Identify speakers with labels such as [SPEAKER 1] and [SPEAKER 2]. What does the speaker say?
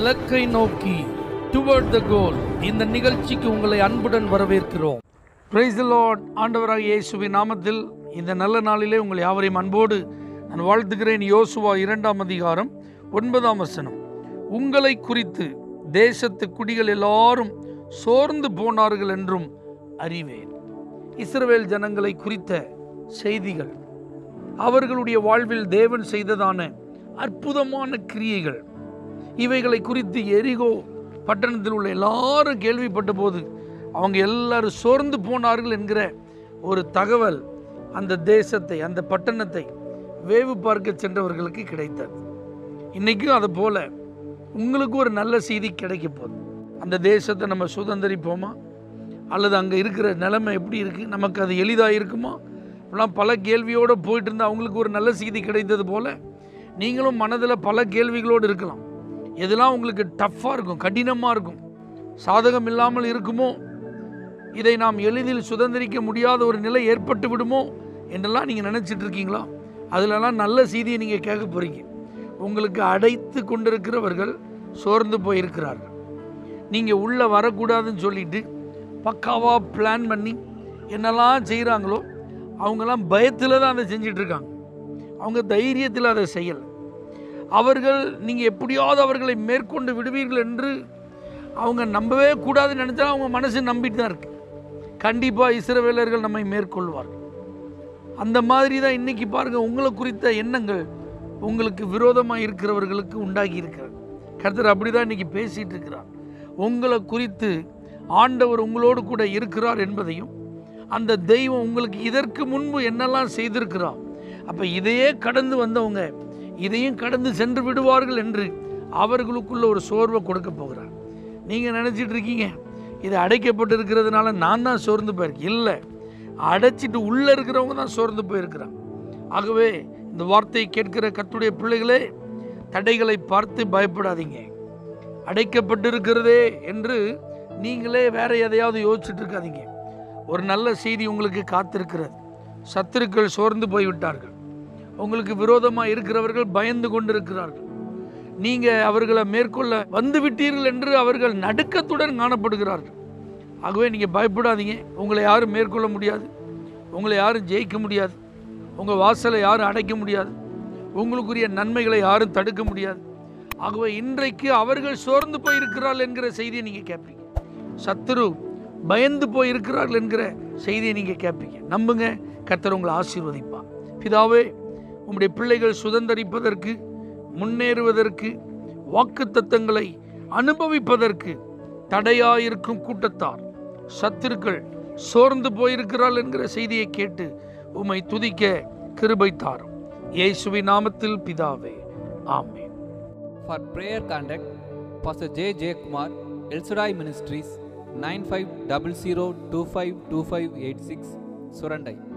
[SPEAKER 1] இலக்கை நோக்கி டுவர்ட் த கோல். இந்த நிகழ்ச்சிக்கு உங்களை அன்புடன் வரவேற்கிறோம். Praise the lord. ஆண்டவராகிய இயேசுவின் நாமத்தில் இந்த நல்ல நாளிலே உங்களை யாவரையும் அன்போடு நான் வாழ்த்துகிறேன். யோசுவா 2ஆம் அதிகாரம் 9ஆம் வசனம். உங்களை குறித்து தேசத்து குடிகள் எல்லாரும் சோர்ந்து போனார்கள் என்றும் அறிவேன். இஸ்ரவேல் ஜனங்களை குறித்த செய்திகள், அவர்களுடைய வாழ்வில் தேவன் செய்ததான அற்புதமான கிரியைகள், இவைகளை குறித்து எரிகோ பட்டணத்தில் உள்ள எல்லாரும் கேள்விப்பட்ட போது அவங்க எல்லாரும் சோர்ந்து போனார்கள் என்கிற ஒரு தகவல் அந்த தேசத்தை, அந்த பட்டணத்தை வேவு பார்க்க சென்றவர்களுக்கு கிடைத்தது. இன்றைக்கும் அது போல உங்களுக்கு ஒரு நல்ல செய்தி கிடைக்க போகுது. அந்த தேசத்தை நம்ம சுதந்திரிப்போமா, அல்லது அங்கே இருக்கிற நிலைமை எப்படி இருக்குது, நமக்கு அது எளிதாக இருக்குமா? இப்பெல்லாம் பல கேள்வியோடு போயிட்டு இருந்தால் அவங்களுக்கு ஒரு நல்ல செய்தி கிடைத்தது போல் நீங்களும் மனதில் பல கேள்விகளோடு இருக்கலாம். எதெல்லாம் உங்களுக்கு டஃப்பாக இருக்கும், கடினமாக இருக்கும், சாதகம் இல்லாமல் இருக்குமோ, இதை நாம் எளிதில் சுதந்திரிக்க முடியாத ஒரு நிலை ஏற்பட்டு விடுமோ என்றெல்லாம் நீங்கள் நினச்சிட்டு இருக்கீங்களா? அதிலெல்லாம் நல்ல செய்தியை நீங்கள் கேட்க போகிறீங்க. உங்களுக்கு அடைத்து கொண்டிருக்கிறவர்கள் சோர்ந்து போயிருக்கிறார்கள். நீங்கள் உள்ளே வரக்கூடாதுன்னு சொல்லிட்டு பக்காவாக பிளான் பண்ணி என்னெல்லாம் செய்கிறாங்களோ அவங்கெல்லாம் பயத்தில் தான் அதை செஞ்சிட்ருக்காங்க. அவங்க தைரியத்தில் அதை செய்யலை. அவர்கள் நீங்கள் எப்படியாவது அவர்களை மேற்கொண்டு விடுவீர்கள் என்று அவங்க நம்பவே கூடாதுன்னு நினச்சா அவங்க மனசு நம்பிட்டு தான் இருக்கு. கண்டிப்பாக இஸ்ரவேலர்கள் நம்மை மேற்கொள்வார்கள். அந்த மாதிரி தான் இன்றைக்கி பாருங்கள், உங்களை குறித்த எண்ணங்கள் உங்களுக்கு விரோதமாக இருக்கிறவர்களுக்கு உண்டாகி இருக்கிறார். கர்த்தர் அப்படி தான் இன்றைக்கி பேசிகிட்டு இருக்கிறார். உங்களை குறித்து ஆண்டவர் உங்களோடு கூட இருக்கிறார் என்பதையும், அந்த தெய்வம் உங்களுக்கு இதற்கு முன்பு என்னெல்லாம் செய்திருக்கிறார், அப்போ இதையே கடந்து வந்தவங்க இதையும் கடந்து சென்று விடுவார்கள் என்று அவர்களுக்குள்ள ஒரு சோர்வை கொடுக்க போகிறார். நீங்கள் நினச்சிட்டு இருக்கீங்க இது அடைக்கப்பட்டு இருக்கிறதுனால நான் தான் சோர்ந்து போயிருக்கேன். இல்லை, அடைச்சிட்டு உள்ளே இருக்கிறவங்க தான் சோர்ந்து போயிருக்கிறாங்க. ஆகவே இந்த வார்த்தையை கேட்கிற கர்த்தருடைய பிள்ளைகளே, தடைகளை பார்த்து பயப்படாதீங்க. அடைக்கப்பட்டு இருக்கிறதே என்று நீங்களே வேற எதையாவது யோசிச்சுட்டு இருக்காதீங்க. ஒரு நல்ல செய்தி உங்களுக்கு காத்திருக்கிறது. சத்துருக்கள் சோர்ந்து போய்விட்டார்கள். உங்களுக்கு விரோதமாக இருக்கிறவர்கள் பயந்து கொண்டு இருக்கிறார்கள். நீங்கள் அவர்களை மேற்கொள்ள வந்து விட்டீர்கள் என்று அவர்கள் நடுக்கத்துடன் காணப்படுகிறார்கள். ஆகவே நீங்கள் பயப்படாதீங்க. உங்களை யாரும் மேற்கொள்ள முடியாது, உங்களை யாரும் ஜெயிக்க முடியாது, உங்கள் வாசலை யாரும் அடைக்க முடியாது, உங்களுக்குரிய நன்மைகளை யாரும் தடுக்க முடியாது. ஆகவே இன்றைக்கு அவர்கள் சோர்ந்து போயிருக்கிறார்கள் என்கிற செய்தியை நீங்கள் கேட்பீங்க. சத்துரு பயந்து போயிருக்கிறார்கள் என்கிற செய்தியை நீங்கள் கேட்பீங்க. நம்புங்க, கர்த்தர் உங்களை ஆசீர்வதிப்பார். பிதாவே, உம்முடைய பிள்ளைகள் சுதந்திரிப்பதற்கு, முன்னேறுவதற்கு, வாக்குத்தத்தங்களை அனுபவிப்பதற்கு தடையாயிருக்கும் கூட்டத்தார், சத்துருக்கள் சோர்ந்து போயிருக்கிறார்கள் என்கிற செய்தியை கேட்டு உம்மை துதிக்க கிருபை தாரும். இயேசுவின் நாமத்தில் பிதாவே, ஆமென்.
[SPEAKER 2] For prayer contact, Pr.J.Jeyakumar, El-Shaddai Ministries, 9500252586, Surandai.